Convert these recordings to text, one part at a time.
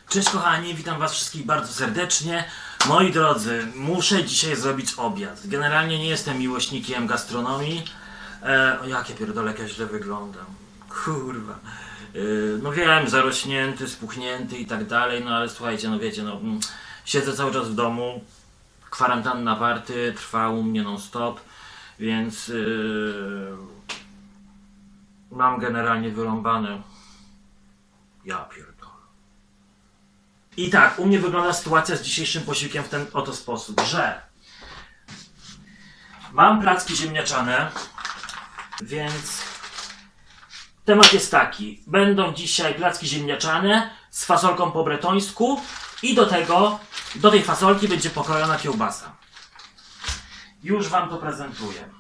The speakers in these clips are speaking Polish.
Cześć kochani, witam was wszystkich bardzo serdecznie. Moi drodzy, muszę dzisiaj zrobić obiad. Generalnie nie jestem miłośnikiem gastronomii. Jakie pierdolę, jak ja źle wyglądam. Kurwa. No wiem, zarośnięty, spuchnięty i tak dalej, no ale słuchajcie, no wiecie, no siedzę cały czas w domu. Kwarantanna party trwa u mnie non stop, więc mam generalnie wyrąbane. Ja pierdolę. I tak, u mnie wygląda sytuacja z dzisiejszym posiłkiem w ten oto sposób, że mam placki ziemniaczane, więc temat jest taki. Będą dzisiaj placki ziemniaczane z fasolką po bretońsku i do tej fasolki będzie pokrojona kiełbasa. Już wam to prezentuję.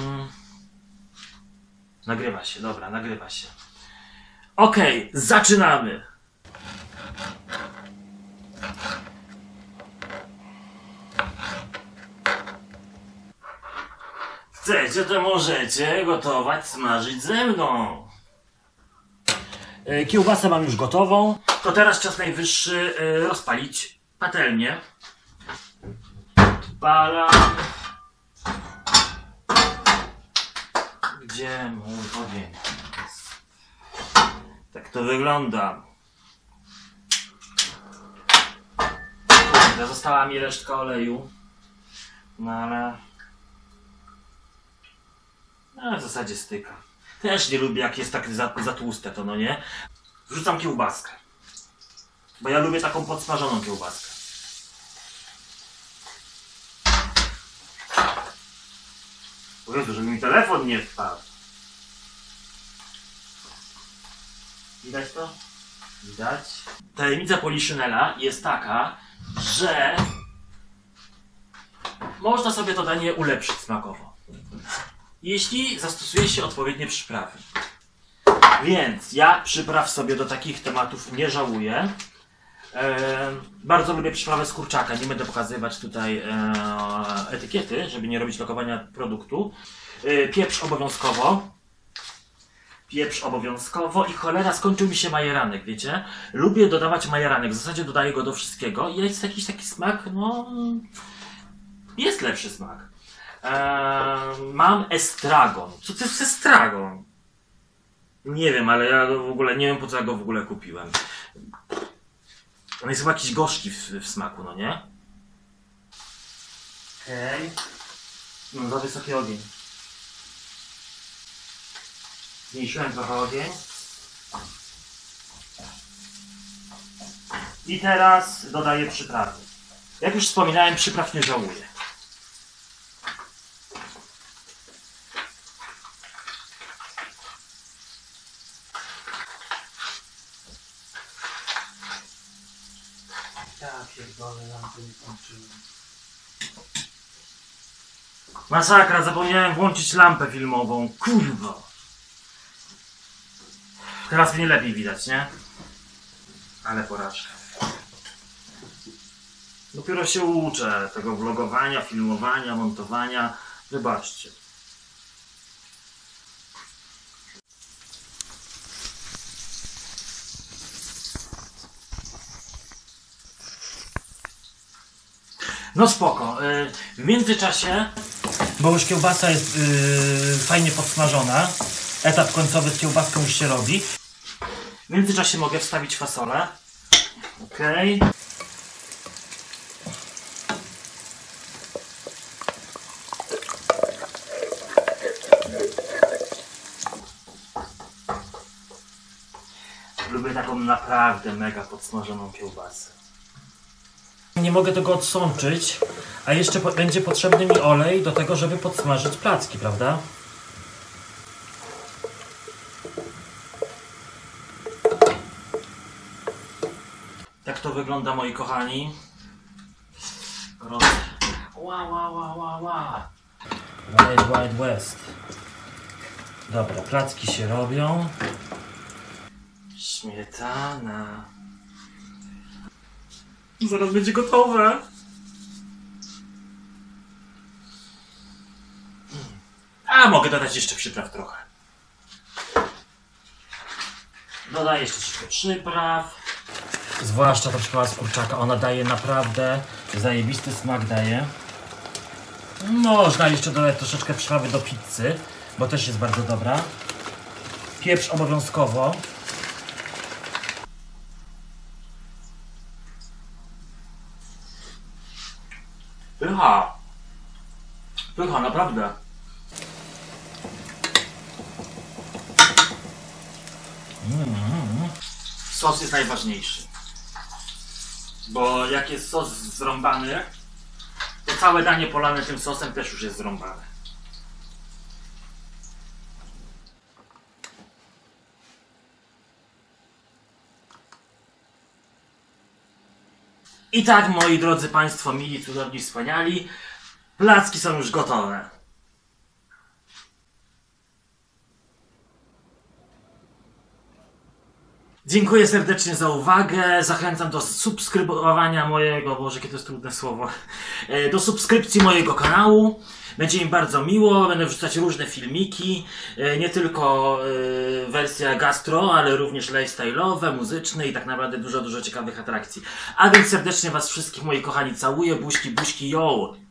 Nagrywa się, dobra, nagrywa się. Okej, zaczynamy. Chcecie, to możecie gotować, smażyć ze mną. Kiełbasę mam już gotową. To teraz czas najwyższy rozpalić patelnię. Odpalam. Gdzie mój ogień jest? Tak to wygląda. Została mi resztka oleju. No ale... w zasadzie styka. Też nie lubię, jak jest tak za tłuste to, no nie? Wrzucam kiełbaskę. Bo ja lubię taką podsmażoną kiełbaskę. O Jezu, żeby mi telefon nie wpadł. Widać to? Widać. Tajemnica Poliszynela jest taka, że można sobie to danie ulepszyć smakowo, jeśli zastosuje się odpowiednie przyprawy. Więc ja przypraw sobie do takich tematów nie żałuję. Bardzo lubię przyprawę z kurczaka. Nie będę pokazywać tutaj etykiety, żeby nie robić lokowania produktu. Pieprz obowiązkowo. Pieprz obowiązkowo i cholera, skończył mi się majeranek, wiecie? Lubię dodawać majeranek, w zasadzie dodaję go do wszystkiego i jest jakiś taki smak, no... Jest lepszy smak. Mam estragon. Co to jest estragon? Nie wiem, ale ja w ogóle nie wiem, po co ja go w ogóle kupiłem. On jest chyba jakiś gorzki w smaku, no nie? Okej. No, za wysoki ogień. Zmniejszyłem trochę ogień. I teraz dodaję przyprawy. Jak już wspominałem, przypraw nie żałuję. Ja pierdolę, lampy nie kończyłem. Masakra, zapomniałem włączyć lampę filmową. Kurwa. Teraz mnie lepiej widać, nie? Ale porażka. Dopiero się uczę tego vlogowania, filmowania, montowania. Wybaczcie. No spoko. W międzyczasie, bo już kiełbasa jest fajnie podsmażona, etap końcowy z kiełbaską już się robi. W międzyczasie mogę wstawić fasolę. Okej. Lubię taką naprawdę mega podsmażoną kiełbasę. Nie mogę tego odsączyć, a jeszcze będzie potrzebny mi olej do tego, żeby podsmażyć placki, prawda? Tak to wygląda, moi kochani. Wild West. Dobra, placki się robią. Śmietana. Zaraz będzie gotowe. A mogę dodać jeszcze przypraw trochę. Dodaję jeszcze troszkę przypraw. Zwłaszcza ta przyprawa z kurczaka, ona daje naprawdę zajebisty smak daje. Można jeszcze dodać troszeczkę przyprawy do pizzy, bo też jest bardzo dobra. Pieprz obowiązkowo. Pycha. Pycha, naprawdę. Sos jest najważniejszy. Bo jak jest sos zrąbany, to całe danie polane tym sosem też już jest zrąbane. I tak, moi drodzy Państwo, mili, cudowni, wspaniali, placki są już gotowe. Dziękuję serdecznie za uwagę, zachęcam do subskrybowania mojego, Boże, jakie to jest trudne słowo, do subskrypcji mojego kanału. Będzie mi bardzo miło, będę wrzucać różne filmiki, nie tylko wersja gastro, ale również lifestyle'owe, muzyczne i tak naprawdę dużo ciekawych atrakcji. A więc serdecznie Was wszystkich, moi kochani, całuję, buźki, yo!